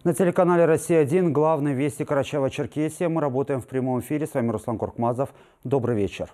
На телеканале «Россия-1» главные вести Карачаево-Черкесии. Мы работаем в прямом эфире. С вами Руслан Куркмазов. Добрый вечер.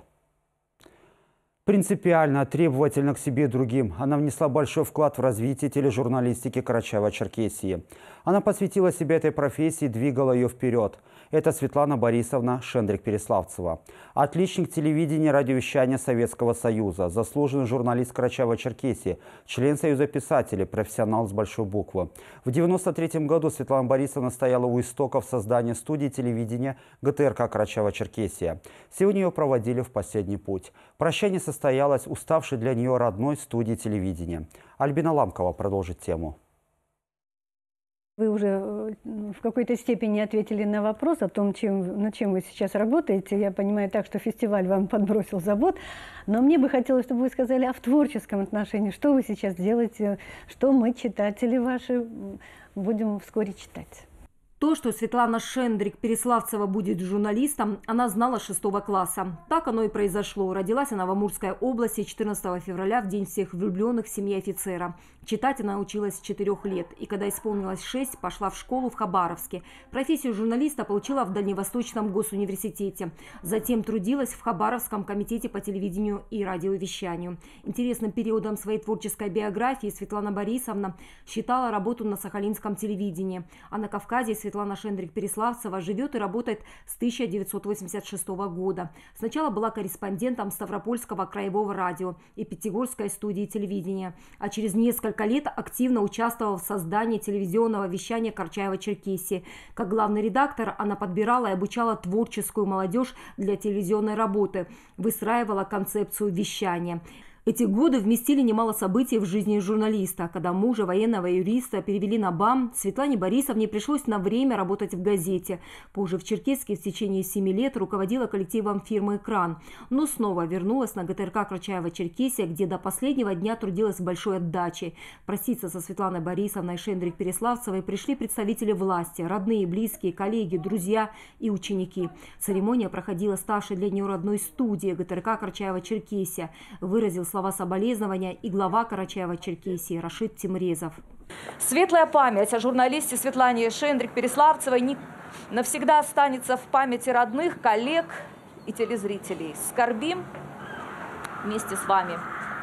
Принципиально, требовательно к себе и другим. Она внесла большой вклад в развитие тележурналистики Карачаево-Черкесии. Она посвятила себя этой профессии и двигала ее вперед. Это Светлана Борисовна Шендрик-Переславцева. Отличник телевидения и радиовещания Советского Союза, заслуженный журналист Карачаево-Черкесии, член Союза писателей, профессионал с большой буквы. В 1993 году Светлана Борисовна стояла у истоков создания студии телевидения ГТРК Карачаево-Черкесия. Сегодня ее проводили в последний путь. Прощание состоялось уставшей для нее родной студии телевидения. Альбина Ламкова продолжит тему. Вы уже в какой-то степени ответили на вопрос о том, над чем вы сейчас работаете. Я понимаю так, что фестиваль вам подбросил забот. Но мне бы хотелось, чтобы вы сказали в творческом отношении. Что вы сейчас делаете, что мы, читатели ваши, будем вскоре читать. То, что Светлана Шендрик-Переславцева будет журналистом, она знала с 6 класса. Так оно и произошло. Родилась она в Амурской области 14 февраля, в день всех влюбленных в семье офицера. Читать она училась с 4 лет. И когда исполнилось 6, пошла в школу в Хабаровске. Профессию журналиста получила в Дальневосточном госуниверситете. Затем трудилась в Хабаровском комитете по телевидению и радиовещанию. Интересным периодом своей творческой биографии Светлана Борисовна считала работу на сахалинском телевидении. А на Кавказе Светлана Шендрик-Переславцева живет и работает с 1986 года. Сначала была корреспондентом Ставропольского краевого радио и Пятигорской студии телевидения, а через несколько лет активно участвовала в создании телевизионного вещания Карачаево-Черкесии. Как главный редактор она подбирала и обучала творческую молодежь для телевизионной работы, выстраивала концепцию вещания. Эти годы вместили немало событий в жизни журналиста. Когда мужа, военного юриста, перевели на БАМ, Светлане Борисовне пришлось на время работать в газете. Позже в Черкесске в течение 7 лет руководила коллективом фирмы «Экран». Но снова вернулась на ГТРК Карачаево-Черкесия, где до последнего дня трудилась с большой отдачей. Проститься со Светланой Борисовной Шендрик-Переславцевой пришли представители власти, родные, близкие, коллеги, друзья и ученики. Церемония проходила ставшей для нее родной студии ГТРК Карачаево-Черкесия. Выразил слова соболезнования и глава Карачаево-Черкесии Рашид Тимрезов. Светлая память о журналисте Светлане Шендрик-Переславцевой навсегда останется в памяти родных, коллег и телезрителей. Скорбим вместе с вами.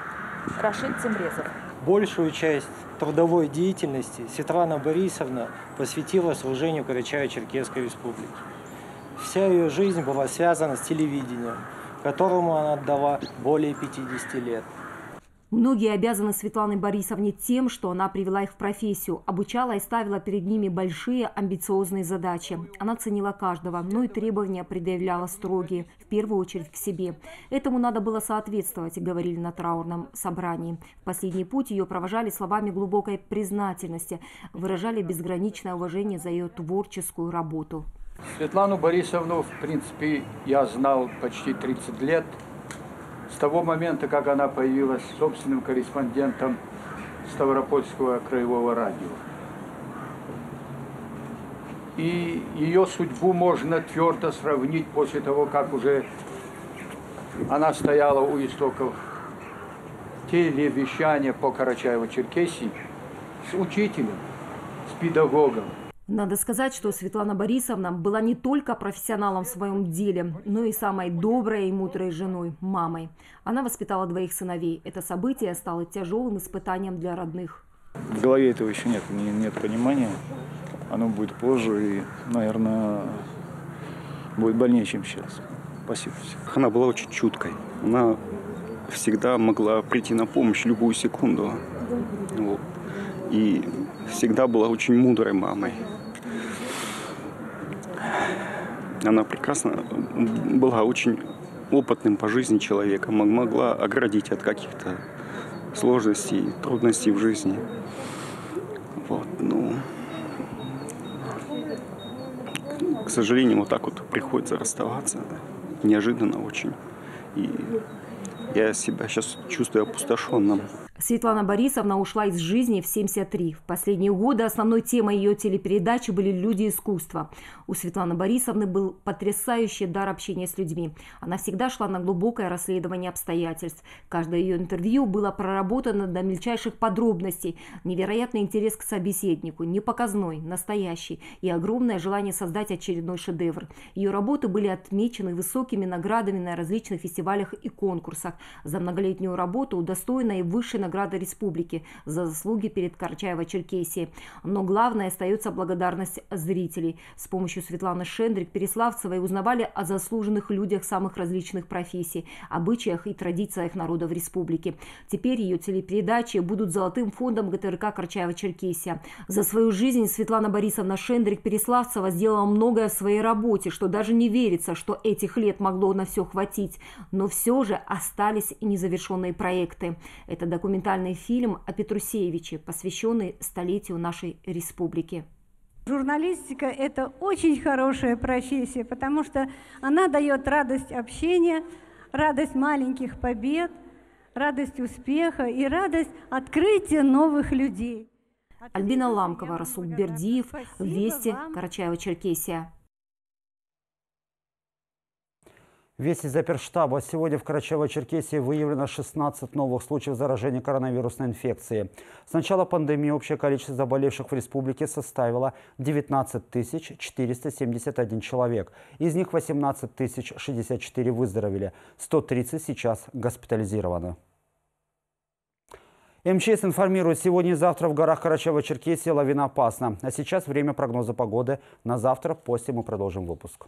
Рашид Тимрезов. Большую часть трудовой деятельности Светлана Борисовна посвятила служению Карачаево-Черкесской республики. Вся ее жизнь была связана с телевидением, которому она отдала более 50 лет. Многие обязаны Светлане Борисовне тем, что она привела их в профессию, обучала и ставила перед ними большие амбициозные задачи. Она ценила каждого, но и требования предъявляла строгие, в первую очередь к себе. Этому надо было соответствовать, говорили на траурном собрании. В последний путь ее провожали словами глубокой признательности, выражали безграничное уважение за ее творческую работу. Светлану Борисовну, в принципе, я знал почти 30 лет. С того момента, как она появилась собственным корреспондентом Ставропольского краевого радио. И ее судьбу можно твердо сравнить после того, как уже она стояла у истоков телевещания по Карачаево-Черкесии с учителем, с педагогом. Надо сказать, что Светлана Борисовна была не только профессионалом в своем деле, но и самой доброй и мудрой женой, мамой. Она воспитала 2 сыновей. Это событие стало тяжелым испытанием для родных. В голове этого еще нет понимания. Оно будет позже и, наверное, будет больнее, чем сейчас. Спасибо всем. Она была очень чуткой. Она всегда могла прийти на помощь любую секунду. Вот. И всегда была очень мудрой мамой. Она прекрасно была очень опытным по жизни человеком, могла оградить от каких-то сложностей, трудностей в жизни. Вот, ну, к сожалению, вот так вот приходится расставаться. Неожиданно очень. И я себя сейчас чувствую опустошенным. Светлана Борисовна ушла из жизни в 73. В последние годы основной темой ее телепередачи были люди искусства. У Светланы Борисовны был потрясающий дар общения с людьми. Она всегда шла на глубокое расследование обстоятельств. Каждое ее интервью было проработано до мельчайших подробностей. Невероятный интерес к собеседнику, непоказной, настоящий и огромное желание создать очередной шедевр. Ее работы были отмечены высокими наградами на различных фестивалях и конкурсах. За многолетнюю работу удостоена и высшей награды республики за заслуги перед Карачаево-Черкесией. Но главное остается благодарность зрителей. С помощью Светланы Шендрик-Переславцевой узнавали о заслуженных людях самых различных профессий, обычаях и традициях народов республики. Теперь ее телепередачи будут золотым фондом ГТРК Карачаево-Черкесия. За свою жизнь Светлана Борисовна Шендрик-Переславцева сделала многое в своей работе, что даже не верится, что этих лет могло на все хватить. Но все же остались и незавершенные проекты. Это документальный фильм о Петрусевиче, посвященный столетию нашей республики. Журналистика – это очень хорошая профессия, потому что она дает радость общения, радость маленьких побед, радость успеха и радость открытия новых людей. Альбина Ламкова, Расул Бердиев, Вести, Карачаево-Черкесия. Вести из оперштаба. Сегодня в Карачаево-Черкесии выявлено 16 новых случаев заражения коронавирусной инфекцией. С начала пандемии общее количество заболевших в республике составило 19 471 человек. Из них 18 064 выздоровели, 130 сейчас госпитализированы. МЧС информирует, сегодня и завтра в горах Карачаево-Черкесии лавиноопасно. А сейчас время прогноза погоды на завтра. После мы продолжим выпуск.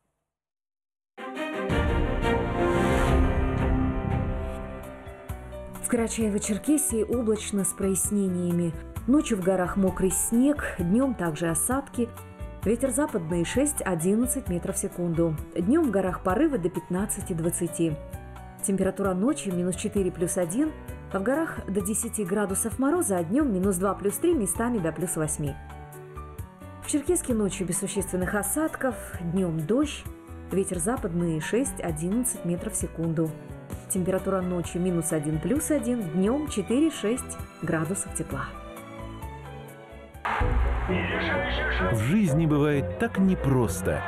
В Карачаево-Черкесии облачно с прояснениями. Ночью в горах мокрый снег, днем также осадки. Ветер западный 6-11 метров в секунду. Днем в горах порывы до 15-20. Температура ночью -4 +1, а в горах до 10 градусов мороза, а днем -2 +3, местами до +8. В Черкеске ночью без существенных осадков, днем дождь. Ветер западный 6-11 метров в секунду. Температура ночью -1 +1, днем 4-6 градусов тепла. В жизни бывает так непросто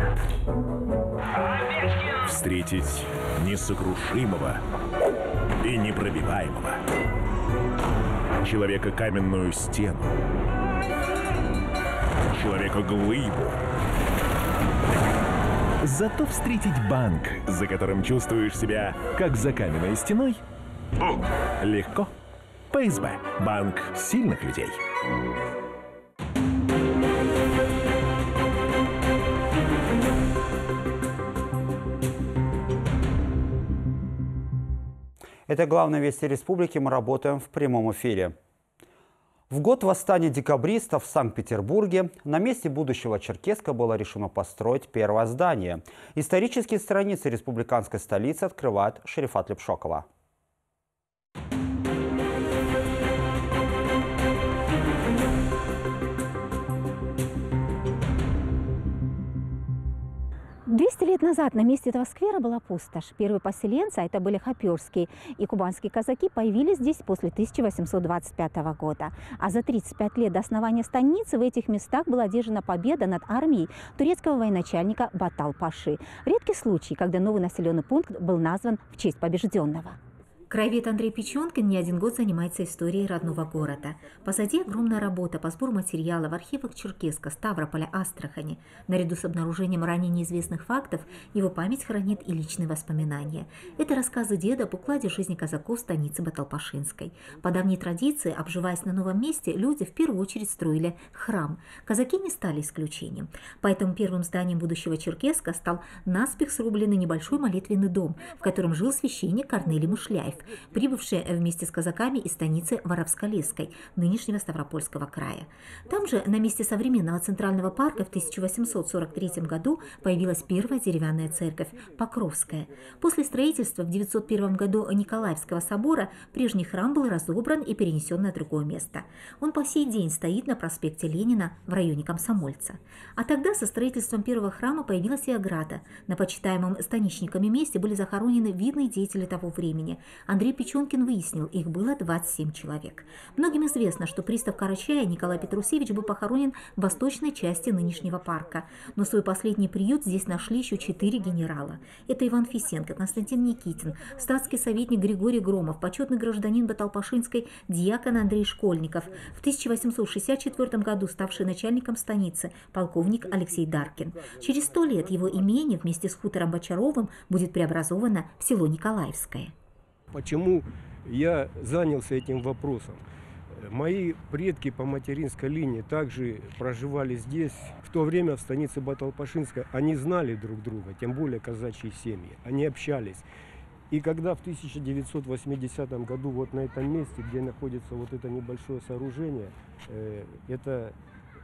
встретить несокрушимого и непробиваемого, человека каменную стену, человека глыбу. Зато встретить банк, за которым чувствуешь себя как за каменной стеной, легко. ПСБ. Банк сильных людей. Это главные вести республики. Мы работаем в прямом эфире. В год восстания декабристов в Санкт-Петербурге на месте будущего Черкесска было решено построить первое здание. Исторические страницы республиканской столицы открывает Шерифат Лепшокова. «200 лет назад на месте этого сквера была пустошь. Первые поселенцы, а это были хоперские и кубанские казаки, появились здесь после 1825 года. А за 35 лет до основания станицы в этих местах была одержана победа над армией турецкого военачальника Батал-Паши. Редкий случай, когда новый населенный пункт был назван в честь побежденного. Краевед Андрей Печенкин не один год занимается историей родного города. Позади огромная работа по сбору материала в архивах Черкесска, Ставрополя, Астрахани. Наряду с обнаружением ранее неизвестных фактов, его память хранит и личные воспоминания. Это рассказы деда об укладе жизни казаков станицы Баталпашинской. По давней традиции, обживаясь на новом месте, люди в первую очередь строили храм. Казаки не стали исключением. Поэтому первым зданием будущего Черкесска стал наспех срубленный небольшой молитвенный дом, в котором жил священник Корнелий Мышляев, прибывшие вместе с казаками из станицы Воровско-Лесской, нынешнего Ставропольского края. Там же, на месте современного центрального парка, в 1843 году появилась первая деревянная церковь – Покровская. После строительства в 901 году Николаевского собора прежний храм был разобран и перенесен на другое место. Он по сей день стоит на проспекте Ленина в районе Комсомольца. А тогда со строительством первого храма появилась и ограда. На почитаемом станичниками месте были захоронены видные деятели того времени – Андрей Печенкин выяснил, их было 27 человек. Многим известно, что пристав Карачая Николай Петрусевич был похоронен в восточной части нынешнего парка. Но свой последний приют здесь нашли еще 4 генерала. Это Иван Фисенко, Константин Никитин, статский советник Григорий Громов, почетный гражданин Баталпашинской дьякон Андрей Школьников, в 1864 году ставший начальником станицы полковник Алексей Даркин. Через 100 лет его имение вместе с хутором Бочаровым будет преобразовано в село Николаевское. Почему я занялся этим вопросом? Мои предки по материнской линии также проживали здесь. В то время в станице Баталпашинской они знали друг друга, тем более казачьи семьи. Они общались. И когда в 1980 году вот на этом месте, где находится вот это небольшое сооружение, это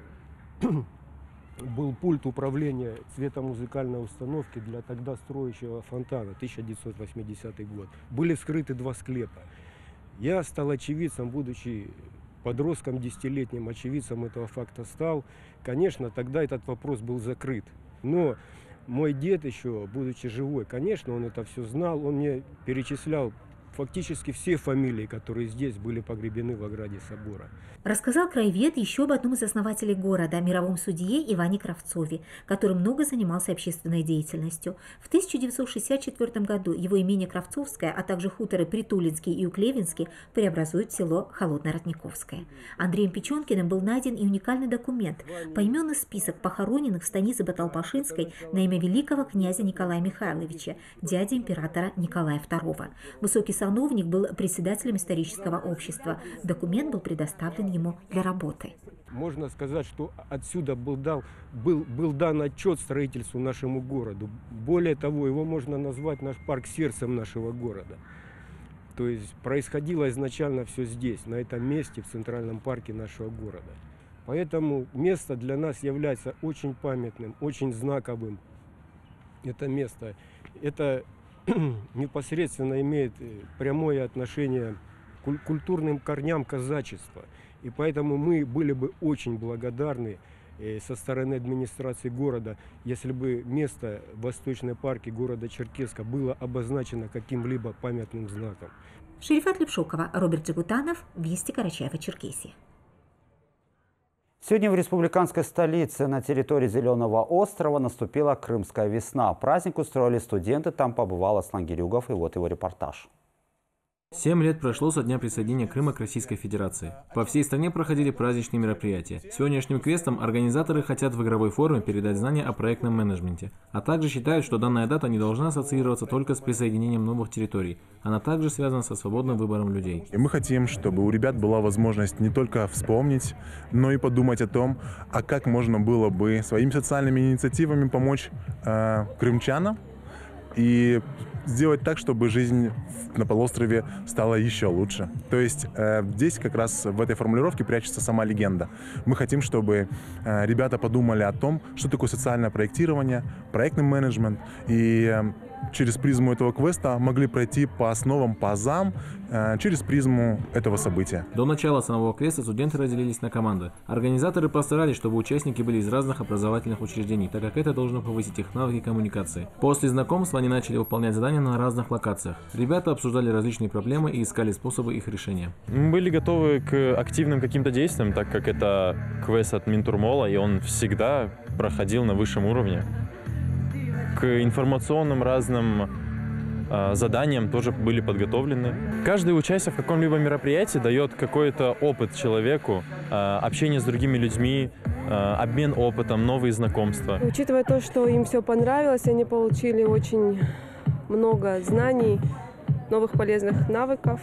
был пульт управления цветомузыкальной установки для тогда строящего фонтана, 1980 год. Были скрыты 2 склепа. Я стал очевидцем, будучи подростком 10-летним, очевидцем этого факта стал. Конечно, тогда этот вопрос был закрыт. Но мой дед еще, будучи живой, конечно, он это все знал. Он мне перечислял фактически все фамилии, которые здесь были погребены в ограде собора. Рассказал краевед еще об одном из основателей города, мировом судье Иване Кравцове, который много занимался общественной деятельностью. В 1964 году его имение Кравцовское, а также хуторы Притулинский и Уклевинский преобразуют в село Холодно-Родниковское. Андреем Печенкиным был найден и уникальный документ – поименный список похороненных в станице Баталпашинской на имя великого князя Николая Михайловича, дяди императора Николая II. Высокий сановник был председателем исторического общества. Документ был предоставлен ему для работы. Можно сказать, что отсюда был дан отчет строительству нашему городу. Более того, его можно назвать наш парк сердцем нашего города. То есть происходило изначально все здесь, на этом месте, в центральном парке нашего города. Поэтому место для нас является очень памятным, очень знаковым. Это место, это непосредственно имеет прямое отношение к культурным корням казачества. И поэтому мы были бы очень благодарны со стороны администрации города, если бы место в Восточной парке города Черкесска было обозначено каким-либо памятным знаком. Шерифат Лепшокова, Роберт Джигутанов, Вести, Карачаево-Черкесия. Сегодня в республиканской столице на территории Зеленого острова наступила Крымская весна. Праздник устроили студенты, там побывал Аслан Гирюгов, и вот его репортаж. 7 лет прошло со дня присоединения Крыма к Российской Федерации. По всей стране проходили праздничные мероприятия. Сегодняшним квестом организаторы хотят в игровой форме передать знания о проектном менеджменте, а также считают, что данная дата не должна ассоциироваться только с присоединением новых территорий. Она также связана со свободным выбором людей. И мы хотим, чтобы у ребят была возможность не только вспомнить, но и подумать о том, а как можно было бы своими социальными инициативами помочь крымчанам и сделать так, чтобы жизнь на полуострове стала еще лучше. То есть здесь как раз в этой формулировке прячется сама легенда. Мы хотим, чтобы ребята подумали о том, что такое социальное проектирование, проектный менеджмент, и через призму этого квеста могли пройти по основам, по азам, через призму этого события. До начала самого квеста студенты разделились на команды. Организаторы постарались, чтобы участники были из разных образовательных учреждений, так как это должно повысить их навыки коммуникации. После знакомства они начали выполнять задания на разных локациях. Ребята обсуждали различные проблемы и искали способы их решения. Мы были готовы к активным каким-то действиям, так как это квест от Минтурмола, и он всегда проходил на высшем уровне. К информационным разным заданиям тоже были подготовлены. Каждое участие в каком-либо мероприятии дает какой-то опыт человеку, общение с другими людьми, обмен опытом, новые знакомства. Учитывая то, что им все понравилось, они получили очень много знаний, новых полезных навыков.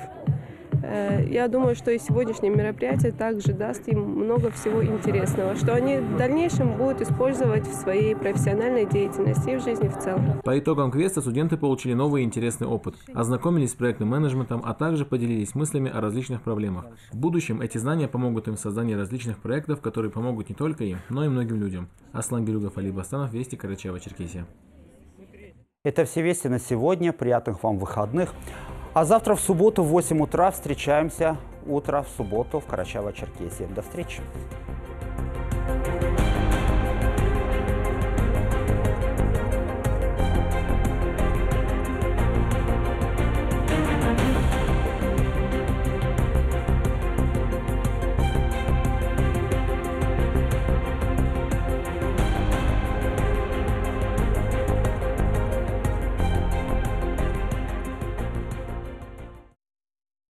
Я думаю, что и сегодняшнее мероприятие также даст им много всего интересного, что они в дальнейшем будут использовать в своей профессиональной деятельности и в жизни в целом. По итогам квеста студенты получили новый интересный опыт, ознакомились с проектным менеджментом, а также поделились мыслями о различных проблемах. В будущем эти знания помогут им в создании различных проектов, которые помогут не только им, но и многим людям. Аслан Гирюгов, Али Бастанов, Вести, Карачаево-Черкесия. Это все вести на сегодня. Приятных вам выходных. А завтра в субботу в 8 утра встречаемся. Утро в субботу в Карачаево-Черкесии. До встречи.